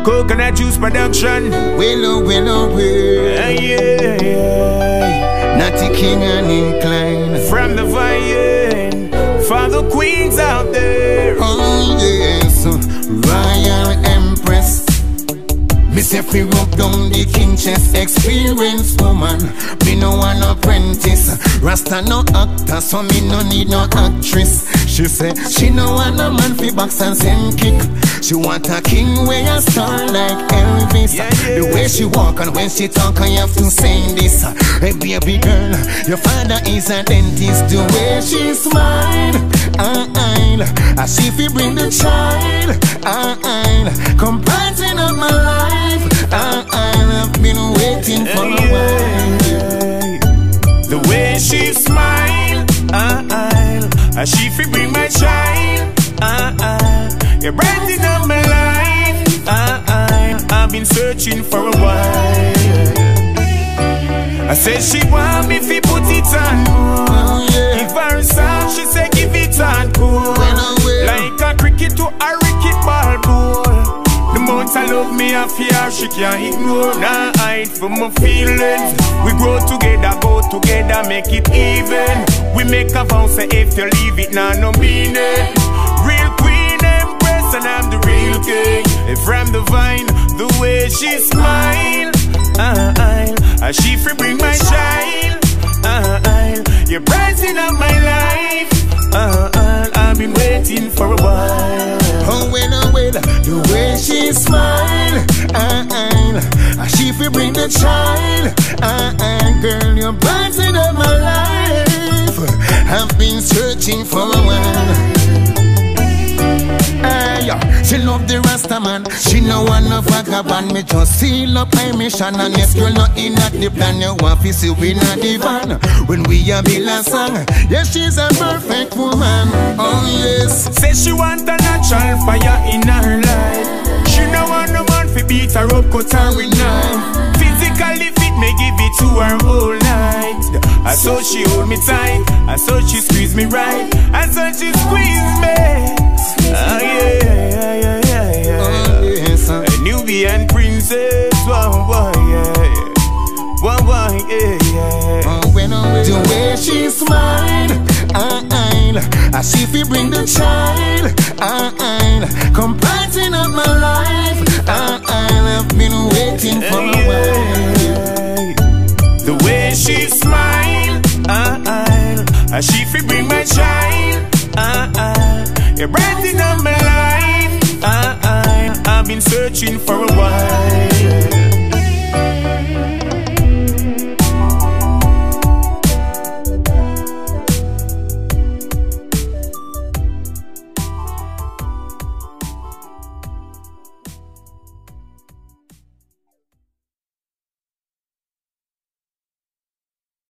Coconut juice production. Willow, Natty King and Incline. From the vine, for the queens out there. Oh yes, Royal Empress. Me say fi rub down the king chest. Experienced woman, me no an apprentice. Rasta no actor, so me no need no actress. She say she no want a man fi box and send kick. She want a king where a star like Elvis. The way she walk and when she talk, I have to sing this. Hey baby girl, your father is a dentist. The way she smile, as she fi bring the child, come parting of my life. I've been waiting for a while. The way she smile, as she fi bring my child, you're brightening up my life. I've been searching for a while. I said she want me fi put it on. Give her a song, she said give it on cool. Like a cricket to a wicket ball goal. The amount I love me a fear she can't ignore. Nah, hide from my feelings. We grow together, go together, make it even. We make a vow, say if you leave it, nah, no meaning. Real queen empress and I'm the real king. From the vine, the way she smile, as she free bring my child, you're brightening up my life. I've been waiting for a while. Oh well, the way she smile, as she fi bring the child, girl, you're brightening up my life. I've been searching for a while. She love the Rasta man, she no want no vagabond. Me just seal up my mission and yes girl not in at the plan. You want to see we not the van when we a build a song. Yes, she's a perfect woman, oh yes. Say she want a natural fire in her life. She no want no man fi beat her up, cut her with knife. Physically fit, me give it to her whole night. I saw she hold me tight, I saw she squeeze me right, I saw she squeeze me. Oh yeah. Oh, yes, a Nubian princess, wow, yeah. Oh, when the way she smile, as she fi bring the child, come parting up my life. I've been waiting for a while. The way she smile, as she fi bring my child, you're brightening up my life. I've been searching for a while.